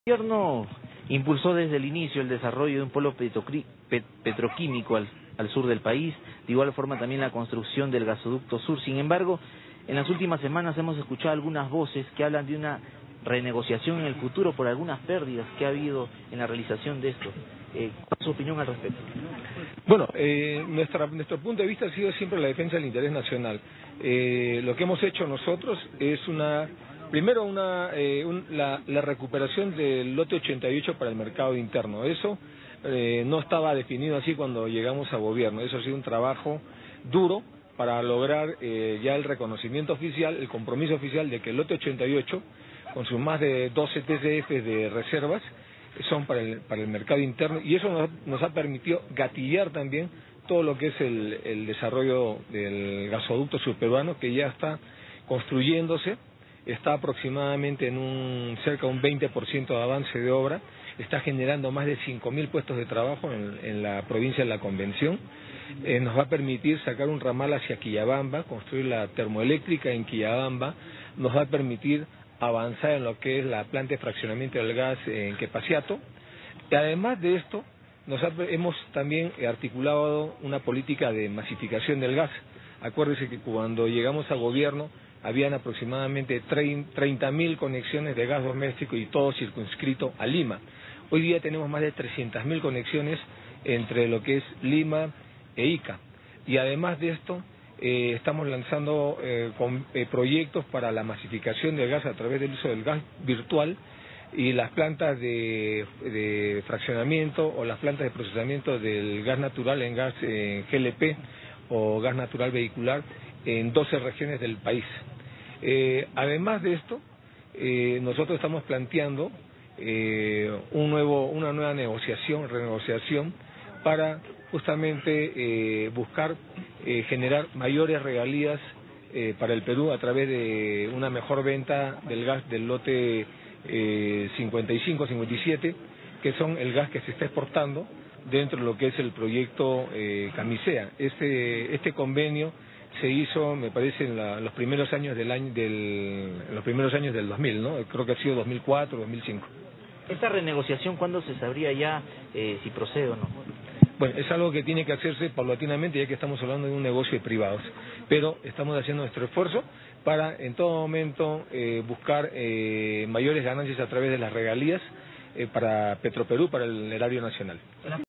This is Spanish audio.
El gobierno impulsó desde el inicio el desarrollo de un polo petroquímico al sur del país, de igual forma también la construcción del gasoducto sur. Sin embargo, en las últimas semanas hemos escuchado algunas voces que hablan de una renegociación en el futuro por algunas pérdidas que ha habido en la realización de esto. ¿Cuál es su opinión al respecto? Bueno, nuestro punto de vista ha sido siempre la defensa del interés nacional. Lo que hemos hecho nosotros es primero la recuperación del lote 88 para el mercado interno. Eso no estaba definido así cuando llegamos a gobierno. Eso ha sido un trabajo duro para lograr ya el reconocimiento oficial, el compromiso oficial de que el lote 88, con sus más de 12 TCF de reservas, son para el mercado interno, y eso nos ha permitido gatillar también todo lo que es el desarrollo del gasoducto surperuano, que ya está construyéndose, está aproximadamente en cerca de un 20% de avance de obra, está generando más de 5.000 puestos de trabajo en la provincia de La Convención. Nos va a permitir sacar un ramal hacia Quillabamba, construir la termoeléctrica en Quillabamba, nos va a permitir avanzar en lo que es la planta de fraccionamiento del gas en Quepaciato. Y además de esto, hemos también articulado una política de masificación del gas. Acuérdese que cuando llegamos al gobierno habían aproximadamente 30.000 conexiones de gas doméstico y todo circunscrito a Lima. Hoy día tenemos más de 300.000 conexiones entre lo que es Lima e Ica. Y además de esto, estamos lanzando proyectos para la masificación del gas a través del uso del gas virtual y las plantas de fraccionamiento o las plantas de procesamiento del gas natural en gas GLP o gas natural vehicular en 12 regiones del país. Además de esto, nosotros estamos planteando una nueva renegociación para justamente buscar generar mayores regalías para el Perú a través de una mejor venta del gas del lote 55-57, que son el gas que se está exportando dentro de lo que es el proyecto Camisea. Este convenio se hizo, me parece, en los primeros años del 2000, ¿no? Creo que ha sido 2004, 2005. ¿Esta renegociación cuándo se sabría ya si procede o no? Bueno, es algo que tiene que hacerse paulatinamente, ya que estamos hablando de un negocio de privados, pero estamos haciendo nuestro esfuerzo para en todo momento buscar mayores ganancias a través de las regalías para Petroperú, para el erario nacional.